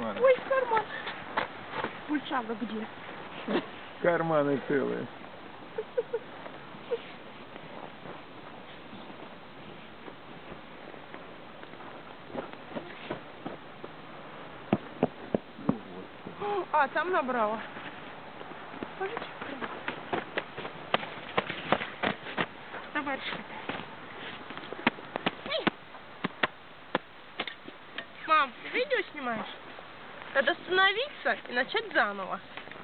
карманы. Ой, карман. Пульчага где? Карманы целые. А, там набрала. Давай, мам, ты видео снимаешь? Надо остановиться и начать заново.